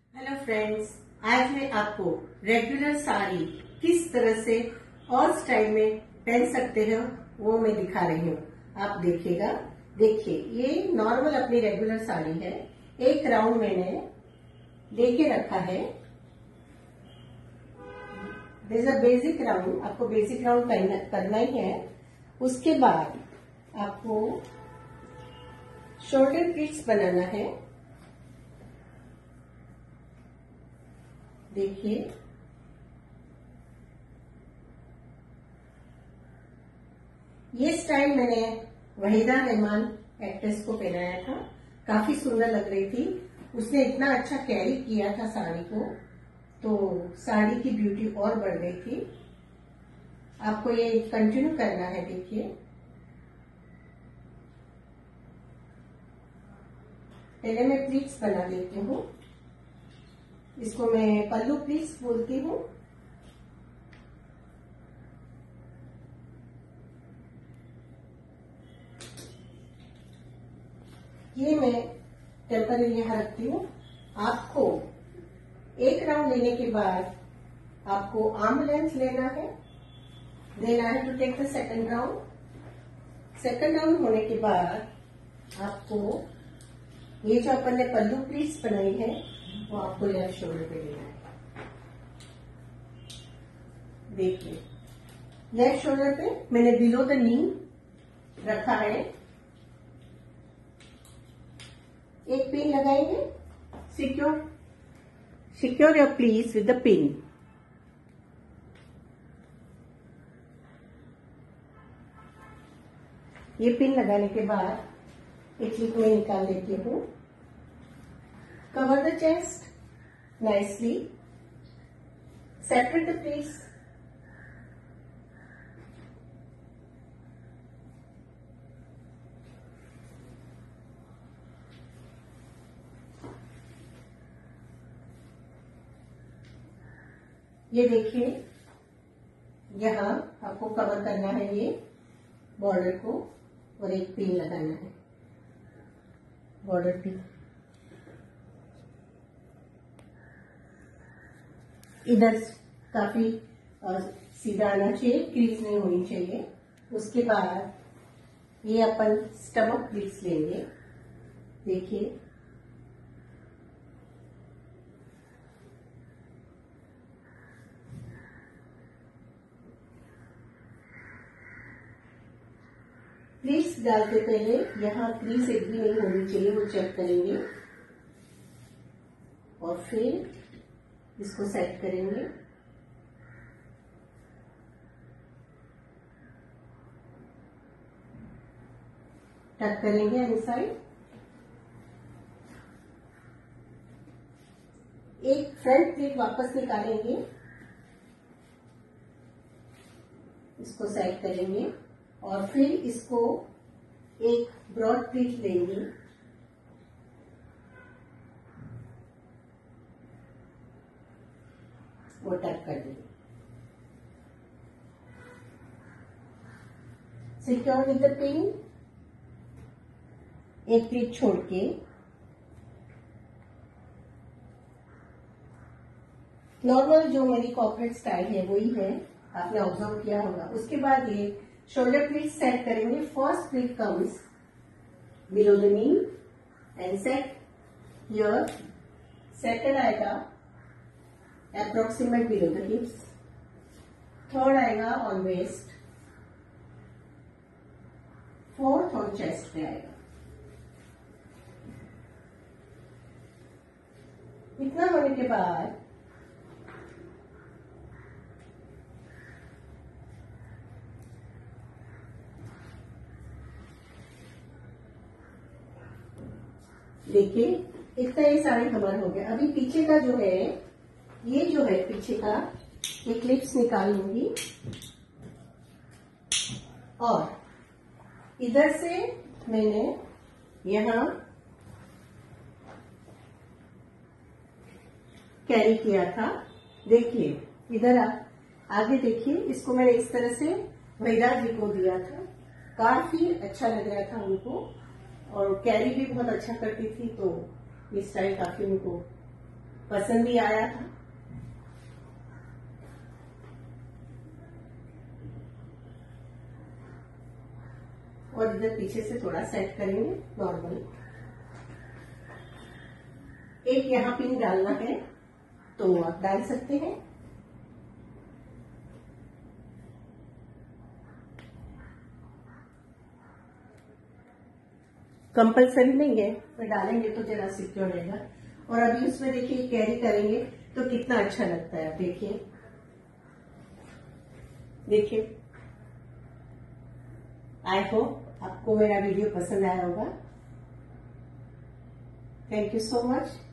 Hello friends, आज मैं आपको रेगुलर साड़ी किस तरह से और स्टाइल में पहन सकते हैं वो मैं दिखा रही हूँ। आप देखिएगा। देखिए, ये नॉर्मल अपनी रेगुलर साड़ी है। एक राउंड मैंने लेके रखा है। This a basic round. आपको बेसिक राउंड करना ही है। उसके बाद आपको शोल्डर प्लीट्स बनाना है। देखिए, ये स्टाइल मैंने वहीदा रहमान एक्ट्रेस को पहनाया था। काफी सुंदर लग रही थी। उसने इतना अच्छा कैरी किया था साड़ी को, तो साड़ी की ब्यूटी और बढ़ गई थी। आपको ये कंटिन्यू करना है। देखिए, पहले मैं प्लीट्स बना लेती हूँ। इसको मैं पल्लू प्लीट्स बोलती हूँ। ये मैं टेम्पररी यहां रखती हूँ। आपको एक राउंड लेने के बाद आपको आर्म लेंथ लेना है to take the second round. Second round होने के बाद आपको ये जो अपन ने पल्लू प्लीट्स बनाई है वो आपको लेफ्ट शोल्डर पे लेना है। देखिए, लेफ्ट शोल्डर पे मैंने बिलो द नी रखा है। एक पिन लगाएंगे। Secure your pleats with the pin. ये पिन लगाने के बाद एक क्लिप में निकाल देती हूँ। Cover the chest nicely. Separate the pleats. ये देखिए, यहाँ आपको कवर करना है ये बॉर्डर को और एक पिन लगाना है। बॉर्डर पिन इधर काफी सीधा आना चाहिए, क्रीज नहीं होनी चाहिए। उसके बाद ये अपन स्टमक प्लीट्स लेंगे। देखिए, प्लीट्स डालते पहले यहाँ क्रीज एक भी नहीं होनी चाहिए, वो चेक करेंगे और फिर इसको सेट करेंगे। टक करेंगे इनसाइड। एक फ्रंट प्लीट वापस निकालेंगे, इसको सेट करेंगे और फिर इसको एक ब्रॉड प्लीट लेंगे। वो टक कर देंगे। Secure with the pin. एक प्लीट छोड़ के नॉर्मल जो मेरी कॉर्पोरेट स्टाइल है वही है, आपने ऑब्जर्व किया होगा। उसके बाद ये शोल्डर प्लीट सेट करेंगे। First pleat comes below the knee and set here. Second आएगा approximate below the hips. Third आएगा on waist. Fourth on chest पे आएगा। इतना होने के बाद देखिए, इतना ये साड़ी कवर हो गया। अभी पीछे का जो है, ये जो है पीछे का, ये क्लिप्स निकाल लूंगी और इधर से मैंने यहां कैरी किया था। देखिए, इधर आगे देखिए, इसको मैंने इस तरह से वहीदा जी को दिया था। काफी अच्छा लग रहा था उनको और कैरी भी बहुत अच्छा करती थी, तो ये स्टाइल काफी उनको पसंद भी आया था। और इधर पीछे से थोड़ा सेट करेंगे नॉर्मल। एक यहाँ पिन डालना है तो आप डाल सकते हैं। कंपलसरी नहीं है, पर डालेंगे तो जरा सिक्योर रहेगा। और अभी उसमें देखिए कैरी करेंगे तो कितना अच्छा लगता है। देखिए देखिए, आई होप आपको मेरा वीडियो पसंद आया होगा। Thank you so much.